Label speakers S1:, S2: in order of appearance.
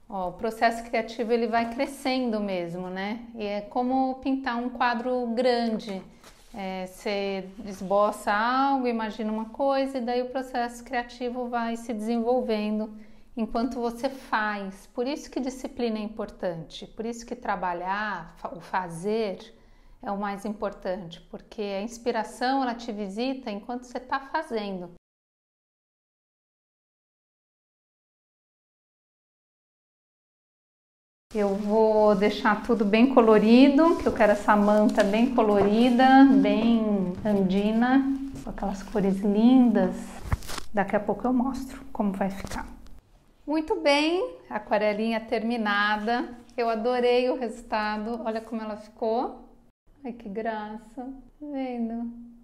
S1: Ó, o processo criativo ele vai crescendo mesmo, né? E é como pintar um quadro grande. Você esboça algo, imagina uma coisa e daí o processo criativo vai se desenvolvendo enquanto você faz. Por isso que disciplina é importante, por isso que trabalhar, o fazer é o mais importante, porque a inspiração ela te visita enquanto você está fazendo. Eu vou deixar tudo bem colorido, que eu quero essa manta bem colorida, bem andina, com aquelas cores lindas. Daqui a pouco eu mostro como vai ficar. Muito bem, aquarelinha terminada. Eu adorei o resultado. Olha como ela ficou. Ai, que graça. Tá vendo?